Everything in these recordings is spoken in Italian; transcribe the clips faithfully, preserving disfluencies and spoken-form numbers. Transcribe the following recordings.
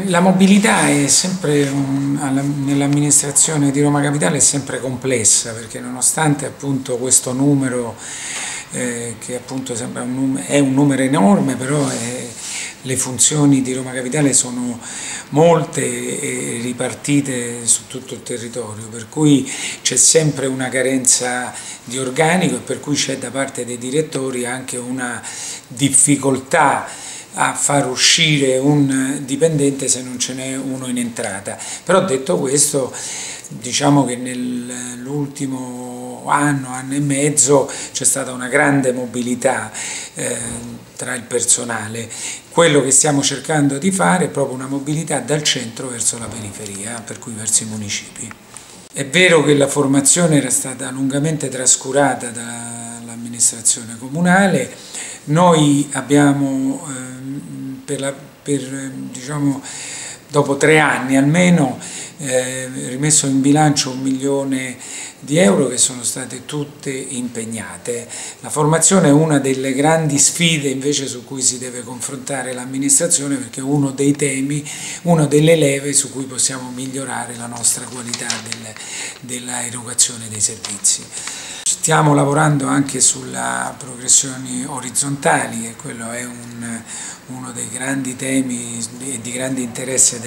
La mobilità è sempre un, nell'amministrazione di Roma Capitale è sempre complessa, perché nonostante appunto questo numero eh, che appunto sembra un numero, è un numero enorme, però è, le funzioni di Roma Capitale sono molte e ripartite su tutto il territorio, per cui c'è sempre una carenza di organico e per cui c'è da parte dei direttori anche una difficoltà a far uscire un dipendente se non ce n'è uno in entrata. Però detto questo, diciamo che nell'ultimo anno, anno e mezzo c'è stata una grande mobilità eh, tra il personale. Quello che stiamo cercando di fare è proprio una mobilità dal centro verso la periferia, per cui verso i municipi. È vero che la formazione era stata lungamente trascurata dall'amministrazione comunale. Noi abbiamo, eh, per la, per, diciamo, dopo tre anni almeno, eh, rimesso in bilancio un milione di euro che sono state tutte impegnate. La formazione è una delle grandi sfide invece su cui si deve confrontare l'amministrazione, perché è uno dei temi, una delle leve su cui possiamo migliorare la nostra qualità del, della erogazione dei servizi. Stiamo lavorando anche sulla progressioni orizzontali e quello è un, uno dei grandi temi e di grande interesse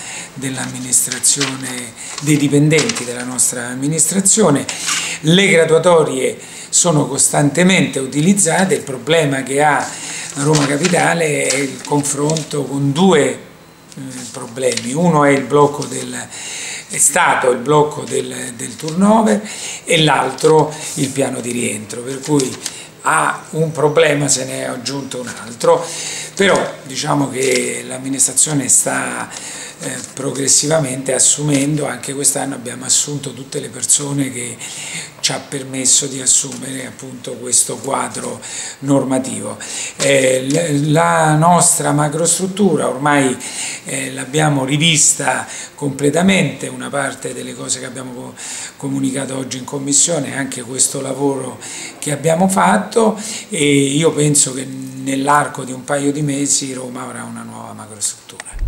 dell'amministrazione, dei dipendenti della nostra amministrazione. Le graduatorie sono costantemente utilizzate, il problema che ha Roma Capitale è il confronto con due eh, problemi. Uno è il blocco del è stato il blocco del, del turnover e l'altro il piano di rientro, per cui a un problema se ne è aggiunto un altro, però diciamo che l'amministrazione sta eh, progressivamente assumendo, anche quest'anno abbiamo assunto tutte le persone che ci ha permesso di assumere appunto questo quadro normativo. Eh, la nostra macrostruttura ormai eh, l'abbiamo rivista completamente, una parte delle cose che abbiamo comunicato oggi in commissione è anche questo lavoro che abbiamo fatto e io penso che nell'arco di un paio di mesi Roma avrà una nuova macrostruttura.